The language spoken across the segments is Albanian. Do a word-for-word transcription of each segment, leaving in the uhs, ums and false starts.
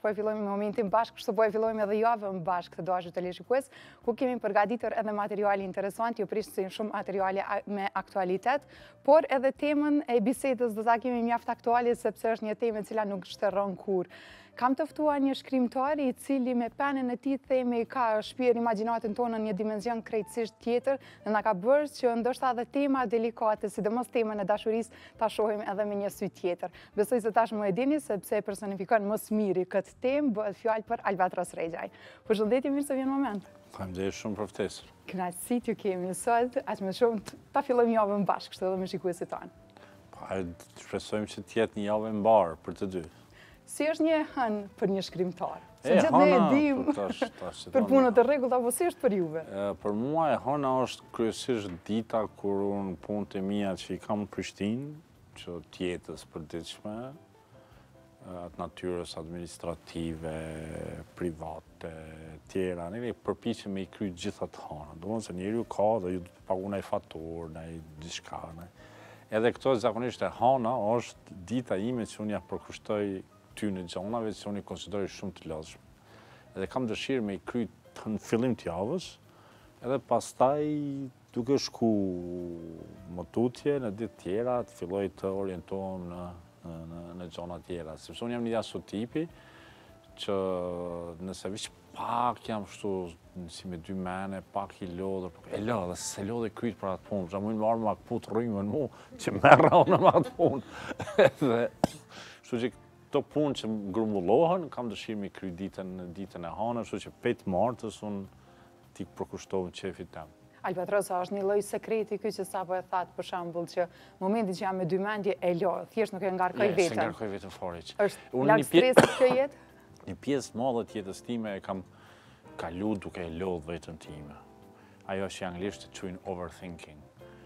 po e fillojmë momentin bashkë, kështu po e fillojmë edhe javën bashkë të dashur televizikues, ku kemi përgatitur edhe materiale interesant, ju prishin shumë materiale me aktualitet, por edhe temën e bisedës do ta kemi mjaft aktuale sepse është një temë e cila nuk shterron kur. Kam të ftuar një shkrimtar i cili me penën e tij themi ka shpier imagjinatën tonë në një dimension krejtësisht tjetër dhe na ka bërë që ndoshta edhe tema delikate, sidomos temën e dashurisë, ta shohim edhe me një sy tjetër. Besoj se tashmë e dini sepse e personifikon më së miri këtë temë, bëhet fjalë për Albatros Rexhaj. Përshëndetje, mirë se vjen moment. Faleminderit shumë për ftesën. Kënaqësi t'ju kemi sot, aq më shumë ta fillojmë javën bashkë, kështu edhe me shikuesit tanë. Po, shpresojmë që të jetë një javë e mbarë për të dy. Si është një hënë për një shkrimtar? E, Se gjithë ne e hëna, dim për tash- tash që për do punët e rregullt, apo si është për juve? E, Për mua e hëna është kryesisht dita kur unë punët e mia që i kam në Prishtinë, që tjetës përditshme, atë natyrës administrative, private, tjera, ne përpiqem me i kry gjitha të hëna. Domethënë se njeriu ka dhe ju të pagun ai faturë, ai diçka. ne. Edhe këto zakonisht e hëna është dita ime që unë ja përkushtoj ty në gjonave që unë i konsideroj shumë të lodhshme. Edhe kam dëshirë me i kry në fillim të javës, edhe pastaj duke shku më tutje në ditë tjera, të filloj të orientohem në, në, në gjona tjera. Sepse unë jam një ashtu tipi që nëse vish pak jam shtu si me dy mene, pak i lodhër, e lodhë, se se lodhë e kryt për atë punë, që mujnë marrë më akput rrimën mu, që merra unë në atë punë. Dhe, shtu që këto punë që më grumbullohen, kam dëshirë me kry ditën, ditën e hanë, shtu që petë martës unë t'i përkushtovën qefit tem. Albatros, a është një lloj sekreti ky që sapo e thatë për shembull që momenti që jam me dy mendje e lodh, thjesht nuk e ngarkoj Se veten. ngarkoj vetën fare. që- Është Unë larg një pje- stresit kjo jetë? Një pjesë të madhe të jetës time e kam kalu duke e lodh vetën time. Ajo që anglisht të quajnë overthinking.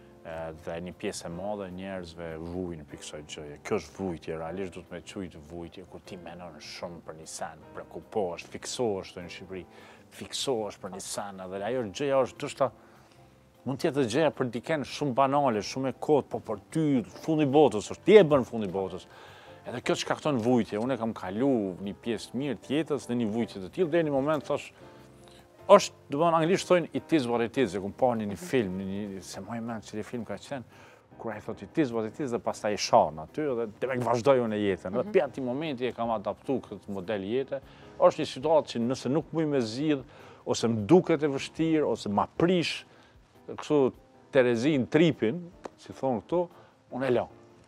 E, Dhe një pjesë e madhe e njerëzve vujnë për kësaj gjëje. Kjo është vujtje, realisht du të me quajtë vujtje, ku ti menon shumë për një sen, prekupohesh, fiksohesh të në Shqipëri, fiksohesh për një sen, dhe ajo gjëja është dushta mund tjetë gjëja për diken shumë banale, shumë e kotë, po për ty fundi botës është, ti e bën fundi botës. Edhe kjo që shkakton vujtje, unë e kam kalu një pjesë mirë tjetës dhe një vujtje të tillë, dhe një moment thash, është, do të thonë anglisht thonë it is what it is, e kum pa një film, një, se më e mend çeli film ka qenë, kur ai thotë it is what it is dhe pastaj e shan aty dhe demek vazhdoi unë jetën. Dhe për atë momenti e kam adaptu këtë model jete. Është një situatë që nëse nuk muj me zgjidh, ose më duket e vështirë, ose ma prish, kështu Terezin tripin, si thonë këtu, unë e lë.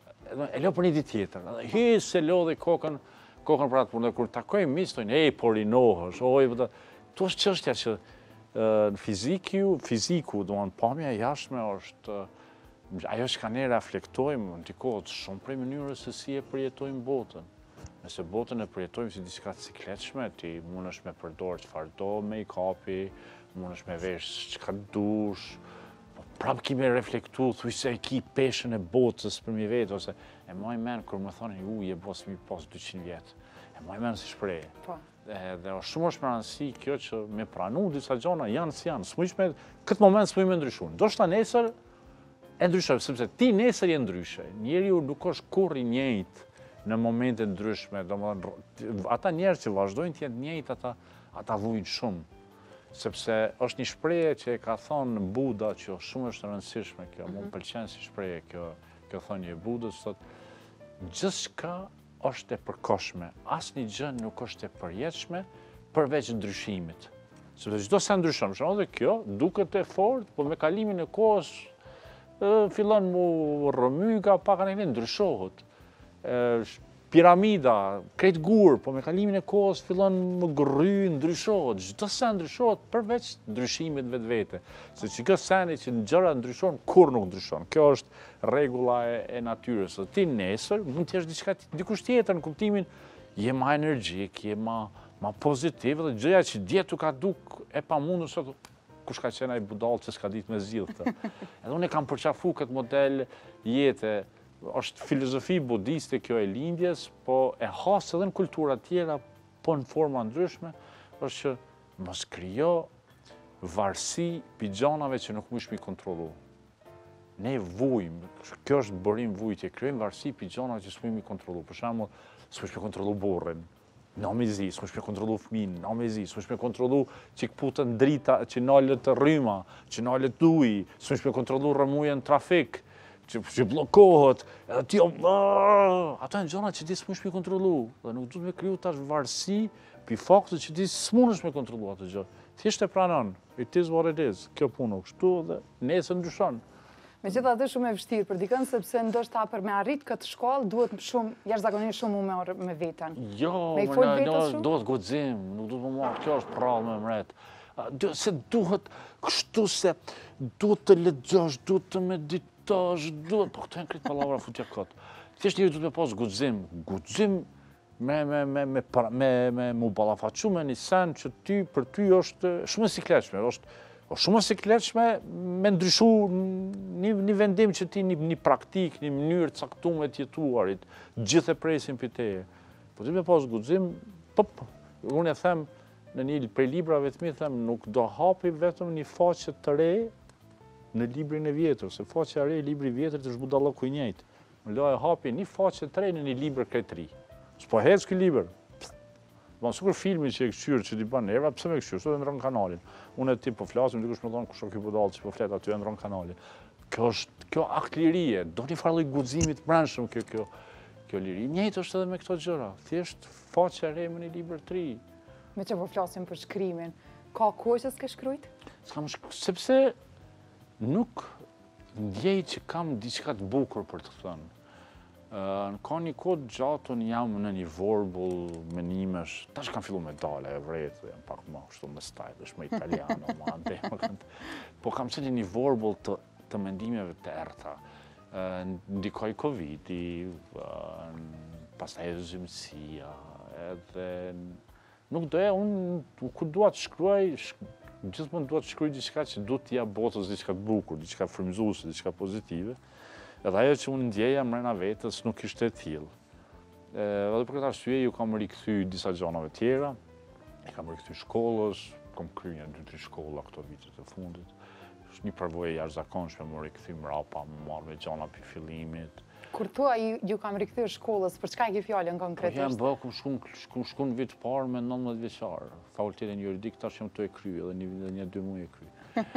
E lë për një ditë tjetër. Hi se lodhi kokën, kokën për atë punë. Dhe kur takoj miq thonë, "Ej, po rinohesh." Oj, vëtë. Tu është çështja që në fiziku, fiziku, do të thonë pamja e jashtme është ajo që ne reflektojmë, ndikohet shumë prej mënyrës se si e përjetojmë botën. Nëse botën e përjetojmë si diçka të cikletshme, ti mundesh me përdor çfarë do make-upi, mundesh me vesh çka dush, po prap ki me reflektu, thuj se e ki peshën e botës për mi vetë, ose e moj men kur më thonë, u, je bos mi pas dyqind vjetë. E moj men si shpreje. Po. Dhe është shumë është më rëndësi kjo që me pranu disa gjona janë si janë. S'mujsh me, këtë moment s'muj me ndryshun. Do shta nesër e ndryshoj, sepse ti nesër je ndryshe. Njeriu nuk është kur i njëjtë në momente ndryshme. Ata njerëz që vazhdojnë të jenë njëjtë, ata, ata vujnë shumë. Sepse është një shprehje që e ka thonë Buda, që shumë është rëndësishme kjo, mm -hmm. Më pëlqen si shprehje kjo, kjo thënie e Budës, thotë, gjithçka është e përkohshme, asnjë gjë nuk është e përjetshme përveç ndryshimit. Sepse çdo sa ndryshon, për shembull, kjo duket e fortë, po me kalimin e kohës e, fillon mu rrëmyka, pak anë ndryshohet. E, Piramida, krejt gur, po me kalimin e kohës fillon më gërry, ndryshohet. Çdo sa ndryshohet përveç ndryshimit vetvete. Se që kjo seni që në gjëra ndryshon, kur nuk ndryshon. Kjo është rregulla e, e natyrës. Dhe ti nesër mund të jesh diçka dikush tjetër në kuptimin je ma energjik, je ma, ma pozitiv dhe gjëja që djetu ka duk e pamundur sot kush ka qenë ai budall që s'ka ditë me zgjidhte. Edhe unë e kam përqafu këtë model jete. Është filozofi budiste kjo e lindjes, po e hasë edhe në kultura tjera, po në forma ndryshme, është që mos krijo varësi pigjanave që nuk mund mi kontrollu. Ne vujmë, kjo është bërim vujtje, krijojmë varësi pigjanave që s'mund mi kontrollu. Për shembull, s'mund mi kontrollu burrin. në mezi, s'më shme kontrolu fëmin, në mezi, s'më shme kontrolu që këputën drita, që nalët të rryma, që nalët duj, s'më shme kontrolu rëmuja në trafik, që, që blokohet, edhe tjo, ato e në gjona që ti s'më shme kontrolu, dhe nuk du të me kryu tash varsi, pi faktë që ti s'mu në shme kontrolu ato gjë. Thjesht e pranon, it is what it is, kjo punë, kështu dhe nesër ndryshon. Me gjitha të shumë e vështirë për dikën, sepse ndoshta për me arrit këtë shkollë, duhet shumë, jashtëzakonisht shumë u merr me veten. Jo, me i fol vetës shumë? Duhet guxim, nuk duhet më marrë, kjo është prallë me mret. Se duhet kështu se, duhet të lexosh, duhet të meditosh, duhet, po këto janë krejt pallavra futja kot. Thjesht njëri duhet me pas guxim, guxim me me me me me me mu ballafaqu me një sen që ty për ty është shumë e sikletshme, është është shumë e sikletshme me ndryshu një, një vendim që ti një, një praktik, një mënyrë caktuar të jetuarit, gjithë e presin për teje. Po ti me pas guxim, pop, unë e them në një prej librave të mi, them nuk do hapi vetëm një faqe të re në librin e vjetër, se faqe e re, libri i vjetër të zhbudalloku i njëjtë. Më lojë hapi një faqe të re në një libër krejt të ri. S'po hec ky libër. Bon, sukur filmi që e këshyrë që ti ban nerva, pse me këshyrë, sot e ndron kanalin. Unë e ti po flasim, dikush më thonë kusho ky budall që po flet aty e ndron kanalin. Kjo është, kjo akt lirie, do një farë lloj guximit brendshëm kjo kjo kjo liri. Njëjtë është edhe me këto gjëra. Thjesht faqe e re me një libër të ri. Me që po flasim për shkrimin, ka kohë që s'ke shkrujt? S'kam shkruajt, sepse nuk ndjej që kam diçka të bukur për të thënë. Në ka një kohë gjatë unë jam në një vorbull menimesh, tash kam fillu me dale e vretë, jam pak më kështu me stylish, me italiano, ma ante, po kam qenë një vorbull të, të mendimeve të errta. Ndikoj Covidi, pastaj edhe zymësia, edhe nuk doja, unë ku dua të shkruaj, gjithmonë dua të shkruaj diçka që duhet t'ia botës diçka të bukur, diçka frymëzuese, diçka pozitive. Edhe ajo që unë ndjeja mrena vetës nuk ishte e tillë. Edhe për këtë arsye ju kam rikthy disa gjanave tjera, e kam rikthy shkollës, kam kryer një dy tre shkolla këto vitet e fundit. Është një përvojë jashtëzakonshme më rikthy mrapa, më marr me gjana pi fillimit. Kur thua ju, ju kam rikthyer shkollës, për çka e ke fjalën konkretisht? Po jam bë kum shkon kum shkon vit parë me nëntëmbëdhjetë vjeçar. Fakultetin juridik tash jam të e kry, edhe një një dy muaj e kry.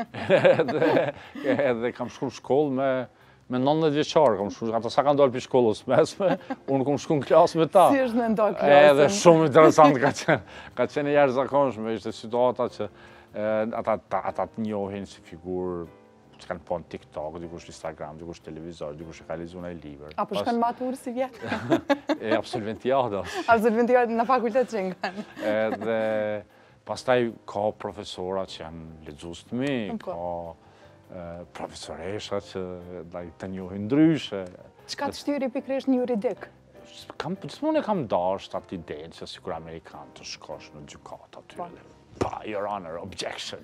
edhe edhe kam shkuar shkollë me me nëntëmbëdhjetë vjeçar, kam shkuar, ata sa kanë dalë pi shkollës mesme, unë kam shkuar në klasë me ta. Si është me ndal klasën? Edhe shumë interesant ka qenë, ka qenë e jashtëzakonshme, ishte situata që ata ata të njohin si figurë që kanë po në TikTok, dikush Instagram, dikush televizor, dikush e ka lexuar një libër. Apo shkon maturë si vjet? E absolventiada. Absolventiada në fakultet që kanë. Edhe pastaj ka profesora që janë lexues të mi, ka profesoresha që të njohin ndryshe. Çka të shtyri pikërisht një juridik? Kam, gjithmonë e kam dashur atë idenë që sikur amerikan të shkosh në gjykatë aty. Pa, your honor, objection.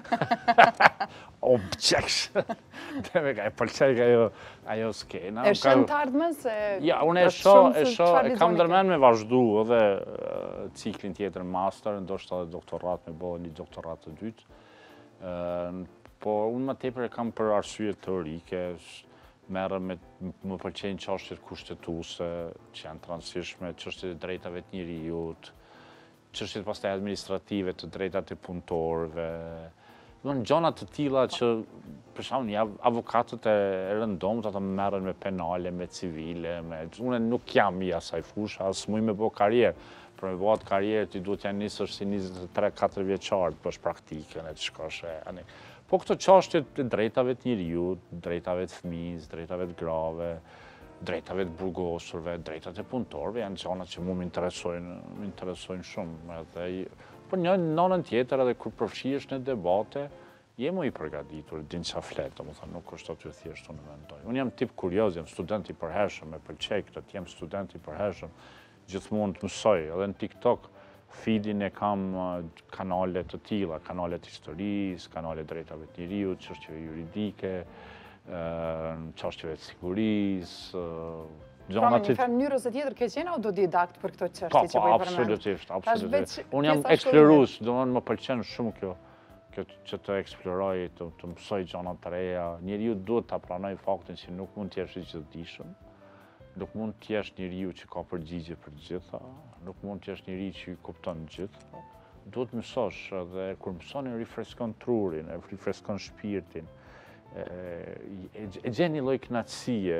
Objection. Dhe me ka e pëlqej ajo ajo skena. E shën të ardhmen se... Ja, unë e shoh, e shoh, e kam ndërmend me vazhdu edhe ciklin tjetër master, ndoshta edhe doktorat me bëu një doktorat të dytë. Po unë më tepër e kam për arsye teorike, merrem me më pëlqejnë çështjet kushtetuese që janë të rëndësishme, çështjet e drejtave të njerëzit, çështjet pastaj administrative të drejtat e punëtorëve. Domthonë gjëra të tilla që për shembull ja avokatët e rëndomit ata merren me penale, me civile, me unë nuk jam i asaj fushë, as muj me bë karrierë. Për me bëhat karrierë ti duhet janë nisësh si njëzet e tre katër vjeçar të bësh praktikën e të shkosh ani. Po këto çështjet të drejtave të njerëzit, drejtave të fëmijës, drejtave të grave, drejtave të burgosurve, drejtat e punëtorëve janë gjëra që mua më interesojnë, më interesojnë shumë. Edhe po një nënën tjetër edhe kur përfshihesh në debate, je më i përgatitur, din çfarë flet, domethënë nuk është aty thjesht unë mendoj. Unë jam tip kurioz, jam student i përhershëm, me pëlqej këtë, jam student i përhershëm, gjithmonë të mësoj, edhe në TikTok feedin e kam kanale të tilla, kanale të historisë, kanale drejtave të njerëzit, çështjeve juridike, çështjeve të sigurisë, pra me një mënyrës e tjetër ke qenë autodidakt për këto çështje që po i përmend? Absolutisht, absolutisht. Unë jam eksplorues, domethënë më pëlqen shumë kjo, kjo që të eksploroj, të, të mësoj gjëra të reja. Njeriu duhet ta pranoj faktin që nuk mund të jesh i çuditshëm. nuk mund të jesh njeriu që ka përgjigje për të gjitha, nuk mund të jesh njeriu që i kupton të gjitha. Duhet mësosh dhe kur mëson e rifreskon trurin, e rifreskon shpirtin, e gjen një lloj kënaqësie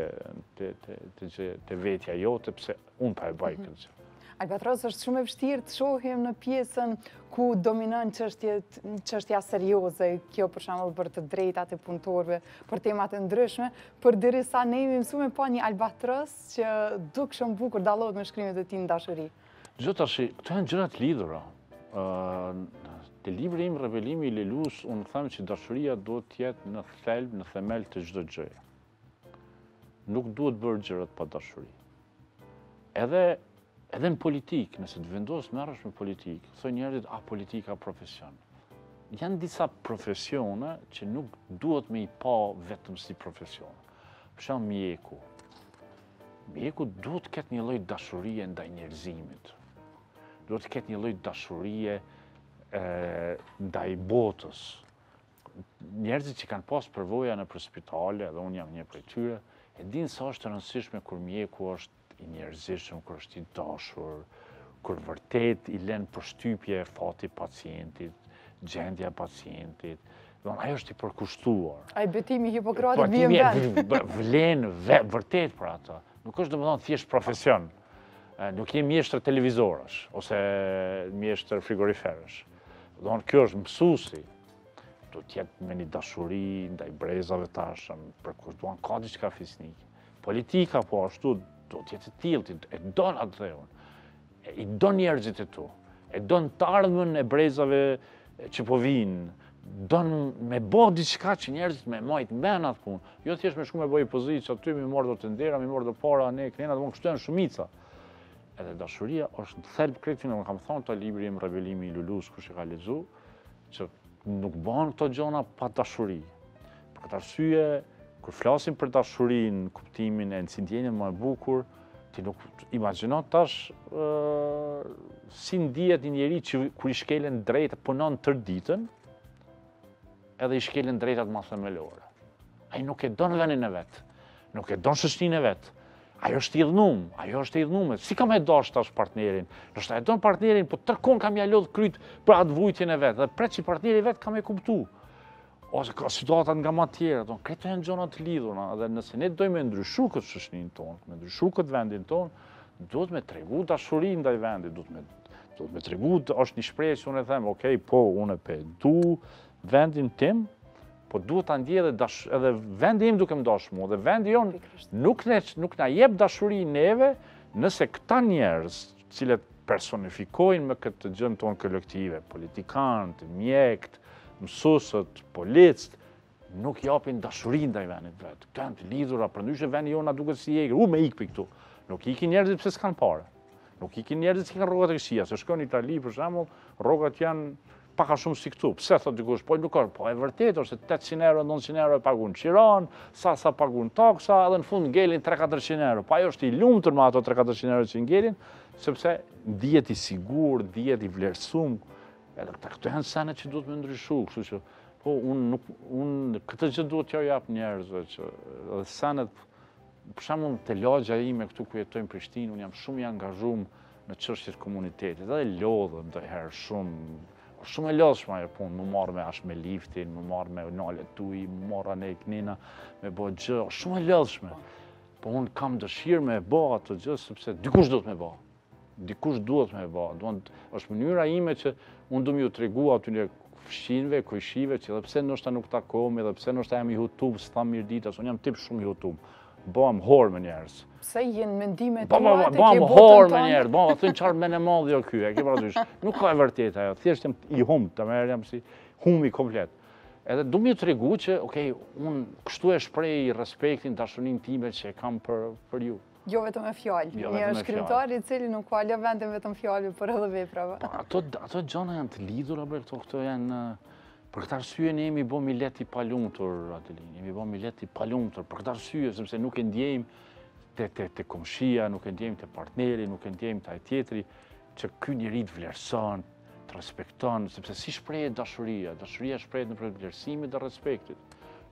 te vetja jote, pse unë pa e baj këtë gjë. Albatros, është shumë e vështirë të shohim në pjesën ku dominon çështja serioze, kjo për shembull për të drejtat e punëtorëve, për temat e ndryshme, përderisa ne jemi mësuar pa një albatros që duk shumë bukur dallohet me shkrimet e tij në dashuri. Gjithë tash, këto janë gjëra të lidhura. Te libri im Revelimi i Lelus, unë them që dashuria duhet të jetë në thelb, në themel të çdo gjëje. Nuk duhet bërë gjërat pa dashuri. Edhe Edhe në politikë, nëse të vendosë merresh me politikë, thoi njerëzit, a politika profesion. Janë disa profesione që nuk duhet me i pa vetëm si profesion. Për shembull mjeku. Mjeku duhet të ketë një lloj dashurie ndaj njerëzimit. Duhet të ketë një lloj dashurie ndaj botës. Njerëzit që kanë pas përvoja në spitale, edhe unë jam një prej tyre, e dinë sa është e rëndësishme kur mjeku është i njerëzishëm, kur është i dashur, kur vërtet i lën përshtypje fati pacientit, gjendja pacientit. Don ajo është i përkushtuar. Ai betimi Hipokratit vjen vend. Vlen vërtet për ato. Nuk është domethënë thjesht profesion. Nuk je mjeshtër televizorësh ose mjeshtër frigoriferësh. Don kjo është mësuesi. Do të jetë me një dashuri ndaj brezave tashëm, për kur duan ka diçka fisnike. Politika po ashtu do të jetë tillë, e don atë dheun, i don njerëzit e tu, e don të ardhmen e brezave që po vinë, don me bë diçka që njerëzit me majt mben atë punë. Jo thjesht me shku me bëj pozitë, aty mi morë do të ndera, mi morë do para, ne kënena, do më kështu janë shumica. Edhe dashuria është në thelb kretin, më kam thonë të libri im Revelimi i Lulus, kush e ka lexu, që nuk bën këto gjona pa dashuri. Për këtë arsye, kur flasim për dashurinë, kuptimin e si ndjenjen më e bukur, ti nuk imagjino tash si ndihet një njeri që kur i shkelen drejta punon tër ditën, edhe i shkelen drejtat më themelore. Ai nuk e don vendin e vet, nuk e don shoqërinë e vet. Ajo është i dhënum, ajo është i dhënume. Si kam e dash tash partnerin? Ndoshta e don partnerin, po tërkon kam ja lodh kryt për atë vujtjen e vet, dhe pret që partneri vet kam e kuptu. Ose ka situatat nga ma tjera, këto janë gjona të lidhura, dhe nëse ne dojmë me ndryshu këtë shoqërinë tonë, me ndryshu këtë vendin tonë, duhet me tregu dashuri ndaj vendit, duhet me tregu, është një shprehje që unë e them, okej, po, unë e pe du vendin tim, po duhet ta ndjej edhe vendi im duke më dashur mua, dhe vendi jonë nuk na jep dashuri neve nëse këta njerëz, cilët personifikojnë me këtë gjën tonë kolektive, politikanët, mjekët, mësusët, policët, nuk japin dashuri ndaj vendit vet. Këto janë të lidhura, përndryshe vendi jonë na duket si egër, u me ik për këtu. Nuk ikin njerëzit pse s'kan parë. Nuk ikin njerëzit që kanë rrogat e këqija, se shkon në Itali për shembull, rrogat janë paka shumë si këtu. Pse thot dikush, po nuk ka, po e vërtetë është tetëqind euro, nëntëqind euro e pagun qiron, sa sa pagun taksa, edhe në fund ngelin tre katërqind euro. Pa ajo është i lumtur me ato tre katërqind euro që ngelin, sepse ndihet i sigurt, ndihet i vlerësuar. Edhe këto janë sene që duhet me ndryshu, kështu që, po, unë nuk, unë, këtë gjë duhet t'jo jap njerëzve, që, edhe senet, për shembull te lagja ime këtu ku jetoj në Prishtinë, unë jam shumë i angazhuar në çështjet komunitetit, edhe lodhem ndonjëherë shumë, shumë e lodhshme ajo punë, më marr me as me liftin, më marr me nalet tuaj, më marr anë knina, me bë gjë, shumë e lodhshme. Po unë kam dëshirë me bë ato gjë sepse dikush duhet me bë. Dikush duhet me bë. Është mënyra ime që unë du m'ju tregu atyre fshinjve, kujshive, që edhe pse ndoshta nuk takohemi, edhe pse ndoshta jam i hutum, s'tha mirë ditas, unë jam tip shumë i hutum. Bëhem hor me njerëz. Pse jenë mendimet tuaja te ke botën tonë? Bëhem hor me njerëz, bëhem thënë çfarë më në madh jo ky, e ke parasysh. Nuk ka e vërtetë ajo, thjesht jam i hum, të merr jam si humi komplet. Edhe du m'ju tregu që, okay, unë kështu e shpreh respektin, dashurinë time që e kam për për ju. Jo vetëm me fjalë. Një shkrimtar i cili nuk ka lë vendin vetëm fjalë, por edhe veprave. Ato ato gjëra janë të lidhura me këto, këto janë për këtë arsye ne jemi bë milet i palumtur atë linjë. Jemi bë milet i palumtur për këtë arsye sepse nuk e ndjejmë te te te komshia, nuk e ndjejmë te partneri, nuk e ndjejmë te ai tjetri që ky njeri të vlerëson, të respekton, sepse si shprehet dashuria? Dashuria shprehet në vlerësimin dhe respektit.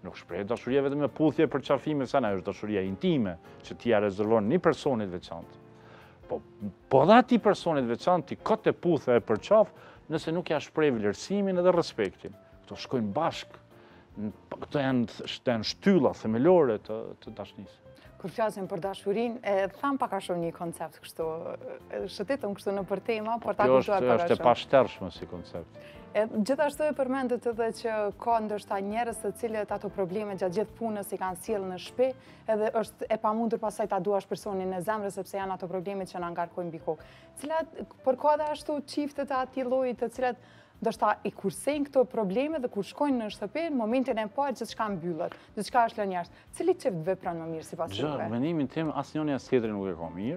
Nuk shpreh dashuria vetëm me puthje për qafime, sa ajo është dashuria intime, që ti ja rezervon një personit veçantë. Po, po dhe ati personit veçantë, ti kote puthe e për qaf, nëse nuk ja shpreh vlerësimin edhe respektin. Këto shkojnë bashkë, këto janë, janë shtylla themelore të, të dashurisë. Kur flasim për dashurinë, e tham pak a shumë një koncept kështu, shëtetëm kështu në për tema, por ta kuptuar para shumë. Kjo është e pashtershme si koncept. Gjithashtu e përmendet edhe që ka ndoshta njerëz të cilët ato probleme gjatë gjithë punës i kanë sjellë në shtëpi, edhe është e pamundur pastaj ta duash personin në zemër sepse janë ato probleme që na ngarkojnë mbi kokë. Cilat përka dhe ashtu çiftet e atij lloji të cilat ndoshta i kursejnë këto probleme dhe kur shkojnë në shtëpi, në momentin e parë gjithçka mbyllet, gjithçka është lënë jashtë. Cili çift vepron më mirë sipas tuaj? Gjë, mendimin tim asnjëri as tjetri nuk e ka mirë.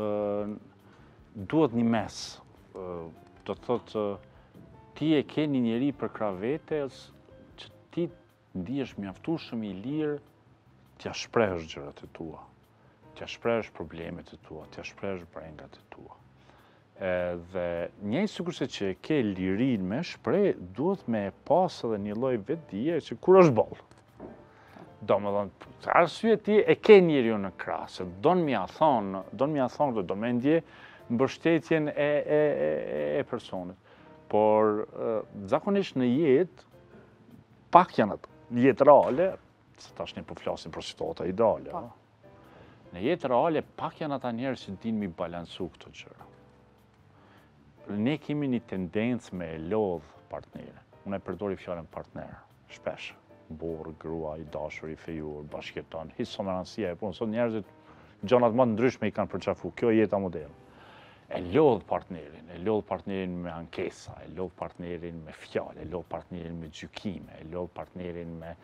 Ë duhet një mes. Do të thotë ti e ke një njeri për krah vetes që ti ndihesh mjaftueshëm i lirë t'ja shprehësh gjërat e tua, t'ja shprehësh problemet e tua, t'ja shprehësh brengat e tua. Dhe njëjtë sikurse që e ke lirinë me shpreh, duhet me pas edhe një lloj vetdije që kur është boll. Domethënë, arsye ti e ke njeriu në krah, se don m'ia thon, don m'ia thon dhe do më ndje mbështetjen e e e personit. Por zakonisht në jetë, pak janë atë, në jetë reale, se tash ne po flasim për situata ideale, në jetë reale, pak janë ata njerëz që dinë mi balancu këto gjëra. Ne kemi një tendencë me lodh partnere. Unë e përdori fjalën partner, shpesh. Burr, grua, i dashur, i fejur, bashkëton, hiç s'o më rëndësia e punës. Sot njerëzit gjonat më të ndryshme i kanë përqafu. Kjo e jeta moderne. E lodh partnerin, e lodh partnerin me ankesa, e lodh partnerin me fjalë, e lodh partnerin me gjykime, e lodh partnerin me...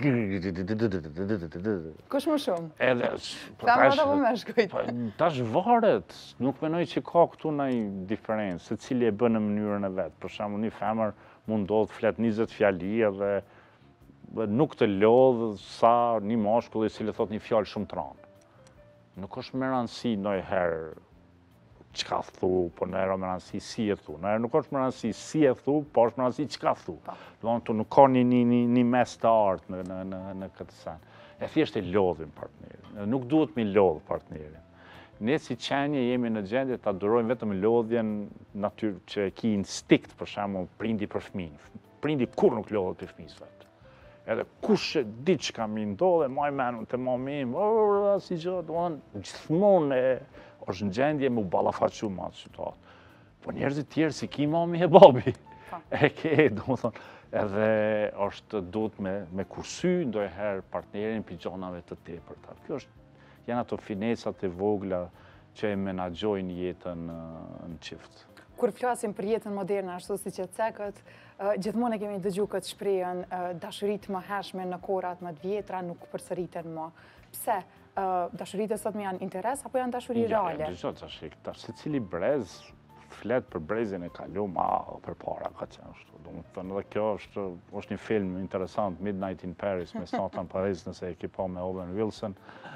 Kush më shumë? Edhe... Femrat apo meshkujt? Tash varet, nuk menoj që ka këtu ndonjë diferencë, secili e bën në mënyrën e vet. Për shembull, një femër mund ndodh flet njëzet fjali dhe nuk të lodh sa një mashkull i cili thot një fjalë shumë të rëndë. Nuk është me rëndësi ndonjëherë çka thu, po në herë më rëndësi si e thu. Në herë nuk është më rëndësi si e thu, po është më rëndësi çka thu. Do të nuk ka një, një, një mes të artë në, në, në, në këtë sen. E thjesht e lodhim partnerin. Nuk duhet mi lodh partnerin. Ne si qenje jemi në gjendje të adurojmë vetëm lodhjen natyrë që ki instinkt, për shembull, prindi për fëmijën. Prindi kur nuk lodhet për fëmijës vet. Edhe kush e di çka mi ndodhe, maj menun të mamim, oh, si gjë, do të gjithmonë e është në gjendje me u ballafaqu me atë situatë. Po njerëzit tjerë si ki mami e babi, e ke, do më thonë, edhe është duhet me, me kursy ndonjëherë partnerin për gjonave të tepërta. Kjo është, janë ato finesat e vogla që e menaxhojnë jetën në qift. Kur flasim për jetën moderne, ashtu si që cekët, gjithmonë e kemi dëgju këtë shprehjen, dashuritë më hershme në kohërat më të vjetra nuk përsëriten më. Pse? Dashuritë sot më janë interes, apo janë dashuri reale? Ja, dashuri, secili brez flet për brezin e kalum, a, për para ka qenë ashtu. Do të thënë edhe kjo është, është një film interesant, Midnight in Paris, me Nathan Paris, nëse e ki pa me Owen Wilson.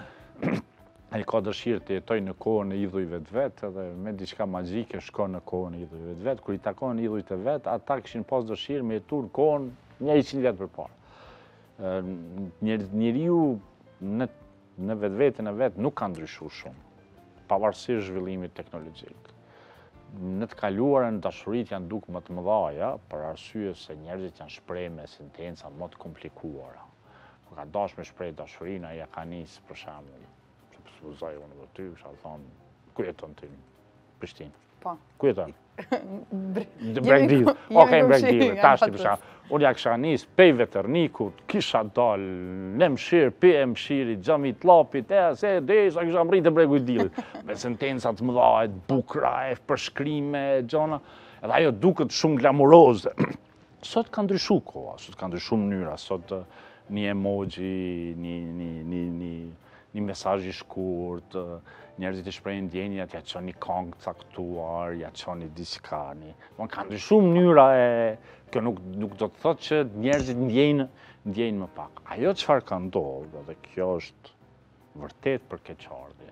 Ai ka dëshirë të jetoj në kohën e idhujve të vetë, edhe me diçka magjike shkon në kohën e idhujve të vetë. Kur i takon idhujt e vetë, ata kishin pas dëshirë me jetu në kohën njëqind vjet përpara. Njeriu në në vetë vetën e vetë nuk ka ndryshuar shumë, pavarësisht zhvillimit teknologjik. Në të kaluarën dashurit janë duk më të mëdhaja, për arsye se njerëzit janë shpreh me sentenca më të komplikuara. Kur ka dash me shpreh dashurinë, ai ja ka nis për shembull, që pësuzoj unë dhe ty, kisha thonë, ku jeton ti? Prishtinë. Po. Ku jeton? Bregdidh. Okej, Bregdidh. Tash ti për shembull, unë ja kisha nis pej Veternikut, kisha dal në mshirë, pe e mshiri, xhamit llapit, e se derisa kisha mbritë bregu i dillit. Me sentenca të mëdha, të bukura, e përshkrime, gjona. Edhe ajo duket shumë glamuroze. Sot ka ndryshuar koha, sot ka ndryshuar mënyra, sot një emoji, një një një një një mesazh i shkurt, njerëzit e shprehin ndjenjat, ja çon një këngë caktuar, ja çon një diçka, një. Von ka ndryshuar mënyra e kjo nuk nuk do të thotë që njerëzit ndjejnë ndjejnë më pak. Ajo çfarë ka ndodhur, dhe kjo është vërtet për keqardhje,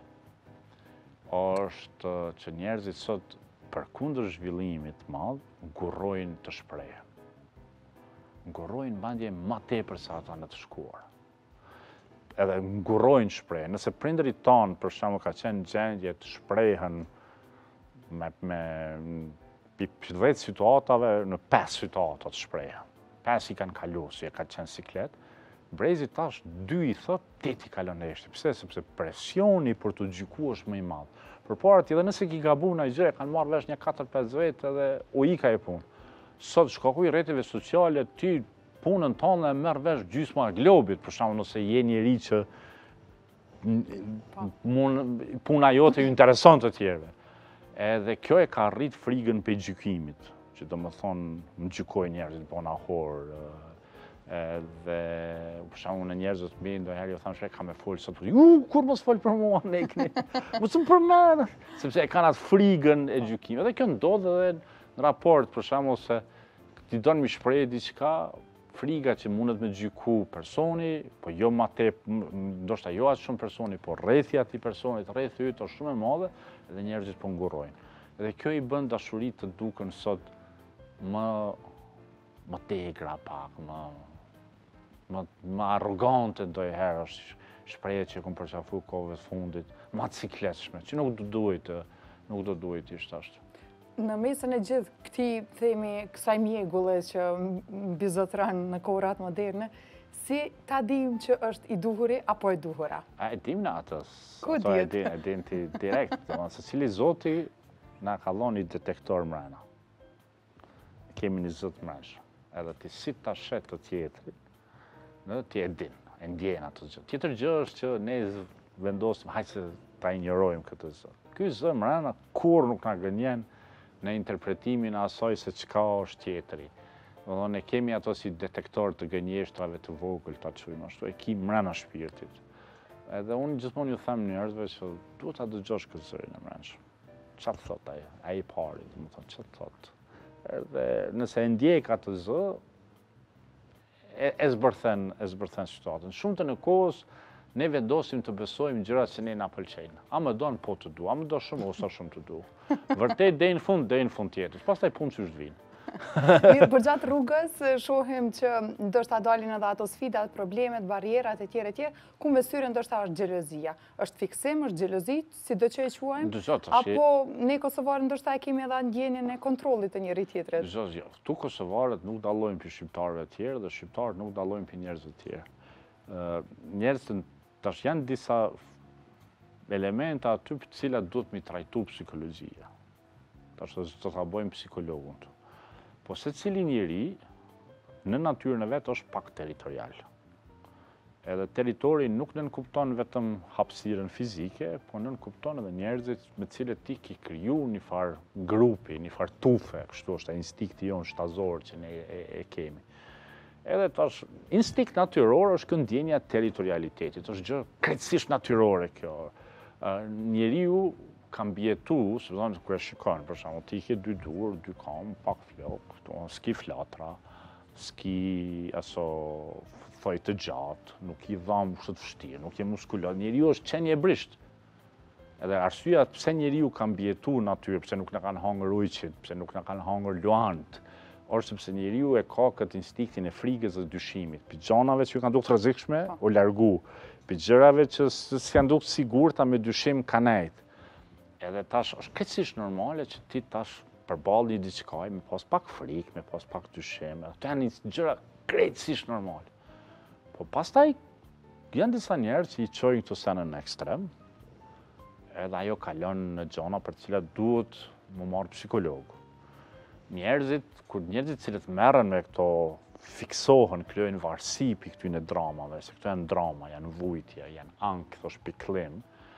është që njerëzit sot përkundër zhvillimit të madh ngurrojnë të shprehen. Ngurrojnë madje më tepër se ata në të shkuar. edhe ngurojnë shpreh. Nëse prindërit tonë, për shembull, ka qenë gjendje të shprehen me, me dhjetë situatave, në pesë situata të shprehen. pesë i kanë kalu, si e ka qenë siklet. Brezi tash dy i thot, teti kalon eshte. Pse? Sepse presioni për të gjyku është më i madh. Përpara ti edhe nëse ki gabu në gjë, kanë marrë vesh një katër pesë vetë edhe u ika e punë. Sot shkaku i rrjeteve sociale, ti punën tonë e merr vesh gjysma e globit, për shembull nëse je njeri që puna jote ju intereson të tjerëve. Edhe kjo e ka rrit frigën për gjykimit, që do më thonë më gjykoj njerëzit bona horë, dhe për shembull në njerëzit më ndonjëherë ju thanë se kam e fol sot, u kur mos fol për mua ne ikni. Mos më përmend, sepse e kanë atë frigën e gjykimit. Edhe kjo ndodh edhe në raport, për shembull se ti don mi shpreh diçka, friga që mundet me gjyku personi, po jo ma te, ndoshta jo atë shumë personi, po rrethi atij personit, rrethi yt është shumë e madhe, edhe njerëzit po ngurojnë. Edhe kjo i bën dashuritë të duken sot më më tegra pak, më më, më arrogante ndonjëherë është shprehje që kom përqafu kohëve të fundit, më cikletshme, që nuk do duhet, nuk do duhet ishte ashtu. Në mesën e gjithë këti themi kësaj mjegulle që mbizotron në kohërat moderne, si ta dim që është i duhuri apo e duhura? A e dim në atës. Ku dihet? E dim ti direkt, se cili Zoti na ka dhënë një detektor mrena. Kemi një Zot mresh. Edhe ti si ta shet të tjetrit, në ti e din, e ndjen atë gjë. Tjetër gjë është që ne vendosim, hajtë se ta injorojmë këtë zë. Ky zë mrena kur nuk na gënjen në interpretimin e asaj se çka është tjetri. Do ne kemi ato si detektor të gënjeshtrave të vogël, ta quajmë ashtu, e ki mrena shpirtit. Edhe unë gjithmonë ju them njerëzve që duhet ta dëgjosh këtë zërin e mrenshëm. Çfarë thot ai? Ai i pari, do të thonë, çfarë thot? Edhe nëse e ndjek atë zë, e zbërthen, e zbërthen situatën. Shumë të në kohës, ne vendosim të besojmë gjërat që ne na pëlqejnë. A më don po të du, a më do shumë ose shumë të du. Vërtet deri në fund, deri në fund tjetër. Pastaj punë çysh vinë. Mirë, për gjatë rrugës shohim që ndoshta dalin edhe ato sfidat, problemet, barrierat e tjera e tjera, ku me syre ndoshta është xhelozia. Është fiksim, është xhelozi, sido që e quajmë? Apo ne kosovarët ndoshta e kemi edhe ndjenjen e kontrollit të njëri tjetrit? Jo, jo. Ktu kosovarët nuk dallojnë për shqiptarëve të tjerë dhe shqiptarët nuk dallojnë për njerëzve të tjerë. Njerëzit tash janë disa elementa aty të cilat duhet mi trajtu psikologjia. Tash do ta bëjmë psikologun. Po se cili njeri në natyrën e vetë është pak territorial. Edhe territori nuk nënkupton vetëm hapësirën fizike, po nënkupton edhe njerëzit me cilët ti ki kriju një farë grupi, një farë tufe, kështu është instinkti jonë shtazor që ne e, e kemi. Edhe tash, instinkt natyror është këndjenja territorialitetit, është gjë krejtësisht natyrore kjo. Njeriu kam bjetu, se përdo kërë shikon, për shumë, ti ke dy dur, dy kam, pak flok, s'ki flatra, s'ki aso thoj të gjatë, nuk i dhamë kështë të vështirë, nuk je muskulat, njeriu është qenje brisht. Edhe arsyeja pse njeriu kam bjetu natyrë, pse nuk në kanë hangër ujqit, pse nuk në kanë hangër luant, është sepse njeriu e ka këtë instinktin e frikës dhe dyshimit. Për gjanave që ju kanë dukë të rrezikshme, o largu. Për gjërave që s'janë dukë sigurta me dyshim kanejt. Edhe tash është krejtësisht normale që ti tash përballi diçkaj me pas pak frikë, me pas pak dyshim. Ato janë gjëra krejtësisht normale. Po pastaj janë disa njerëz që i çojnë këto sene në ekstrem. Edhe ajo kalon në gjona për të cilat duhet më marrë psikolog. Njerëzit, kur njerëzit cilët merren me këto fiksohen, kryojnë varësi për këtyne dramave, se këto janë drama, janë vujtje, janë ankth, thosh pikëllim,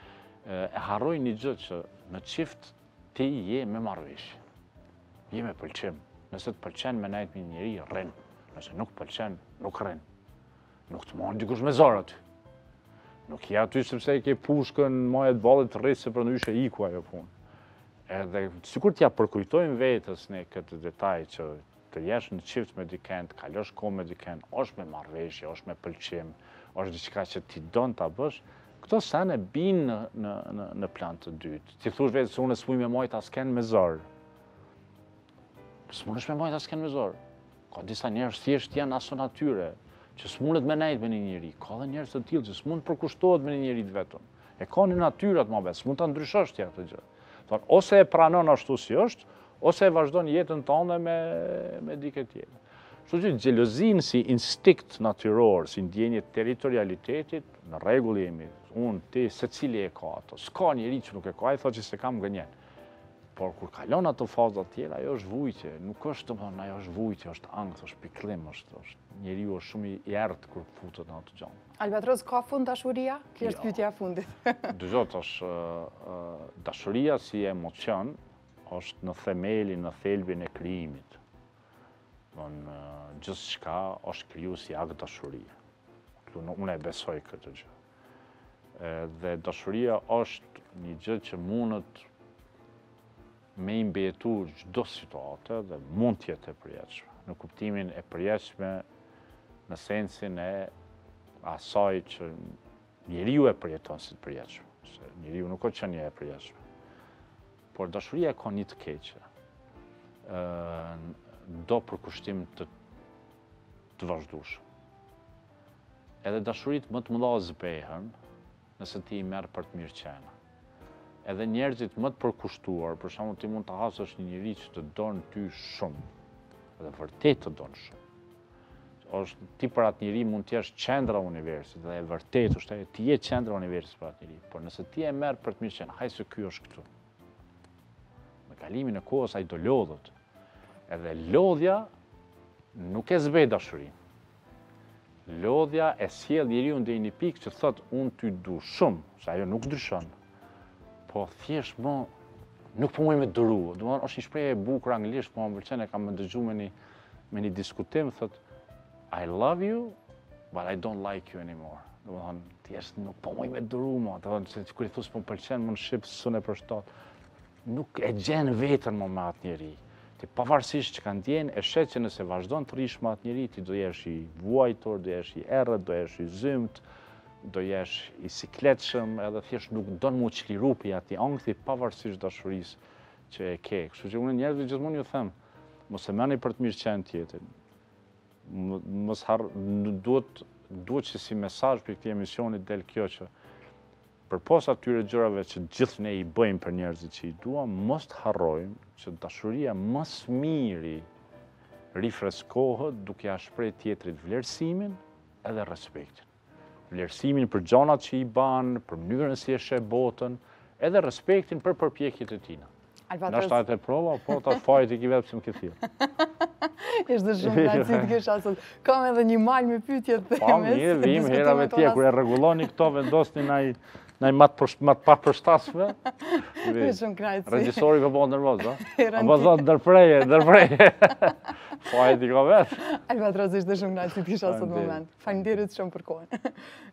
e harrojnë një gjë që në qift ti je me marrëveshje. Je me pëlqim. Nëse të pëlqen me nejt me njëri, rrin. Nëse nuk pëlqen, nuk rrin. Nuk të marrë dikush me zarë aty. Nuk je aty sepse ke pushkën, majet ballet të rritë se për në ishe iku ajo punë. Edhe, sikur t'ja përkujtojmë vetës ne këtë detaj që të jesh në qift me dikend, kalosh kohë me dikend, është me marrëveshje, është me pëlqim, është diçka që ti don ta bësh, këto sene binë në, në, në, në plan të dytë. Ti thush vetë se unë s'muj me majt asken me zarë. S'munesh me majt asken me zarë. Ka disa njerëz thjesht janë aso natyre. që s'mundet me nejt me një njeri. Ka dhe njerës të tillë që s'mund përkushtohet me një njeri të vetëm. E ka një natyrat më vetë, s'mund të ndryshosh tja të gjë. Thonë, ose e pranon ashtu si është, ose e vazhdon jetën tënde me, me dike tjetër. Kështu që xhelozin si instinkt natyror, si ndjenje territorialitetit, në rregull jemi, unë, ti, secili e ka ato. S'ka njeri që nuk e ka, ai thotë që se kam gënjen. Por kur kalon ato fazat tjera, ajo është vujtje, nuk është domethënë ajo është vujtje, është ankth, është pikëllim, është, është njeriu është shumë i errët kur futet në ato gjë. Albatros, ka fund dashuria? Kjo është Jo. pyetja e fundit. Dëgjoj tash, dashuria si emocion është në themelin, në thelbin e krijimit. Donë, gjithçka është kriju si akt dashurie. Unë e besoj këtë gjë. Dhe dashuria është një gjë që mundet me imbetu çdo situatë dhe mund të jetë e përjetshme. Në kuptimin e përjetshme në sensin e asaj që njeriu e përjeton si të përjetshme. Se njeriu nuk është qenie e përjetshme. Por dashuria ka një të keqe. Do përkushtim të, të vazhdueshëm. Edhe dashuritë më të mëdha zbehen nëse ti i merr për të mirëqenë. Edhe njerëzit më të përkushtuar, për shembull ti mund të hasësh një njeri që të don ty shumë, dhe vërtet të don shumë. Është ti për atë njeri mund të jesh qendra e universit, dhe e vërtet është ajo ti je qendra e universit për atë njeri, por nëse ti e merr për të mirëqenë, haj se ky është këtu. Me kalimin e kohës ai do lodhet. Edhe lodhja nuk e zbej dashurinë. Lodhja e sjell njeriu deri në një pikë që thotë unë ty du shumë, se ajo nuk ndryshon. Po thjesht më nuk po muj me duru. Domethënë është një shprehje e bukur anglisht, po më pëlqen, e kam dëgjuar me një me një diskutim, thotë I love you, but I don't like you anymore. Domethënë thjesht nuk po muj me duru më, domethënë se kur i thos po më pëlqen, më në shqip s'unë e përshtat. Nuk e gjen veten më me atë njeri. Ti pavarësisht që kanë ndjen, e shet që nëse vazhdon të rish me atë njeri, ti do jesh i vuajtur, do jesh i errët, do jesh i zymt, do jesh i sikletshëm, edhe thjesht nuk don mu çliru pi atij ankthi pavarësisht dashurisë që e ke. Kështu që unë njerëzve gjithmonë ju them, mos e merrni për të mirëqenë tjetrin. Mos harr, duhet duhet që si mesazh për këtë emisionit del kjo që përpos atyre gjërave që gjithë ne i bëjmë për njerëzit që i duam, mos të harrojmë që dashuria më së miri rifreskohet duke ia shpreh tjetrit vlerësimin edhe respektin. Vlerësimin për gjanat që i ban, për mënyrën si e sheh botën, edhe respektin për përpjekjet e tina. Albatros. Nështë atë e prova, po ta fajt i ki vetë pëse më këtë thirë. Ishte shumë knaqësi të kesh asot. Kam edhe një mal me pyetje të Pa, mirë, vim, herave tje, kur e rregulloni këto, vendosni naj, naj matë pa përshtasme. Ishte shumë knaqësi. Regjisori ka bëhë nervoz, a? Apo thotë, ndërpreje, ndërpreje. Fajt i ka vetë. Albatros, ishte shumë knaqësi të kesh asot moment. Faleminderit shumë për kohën.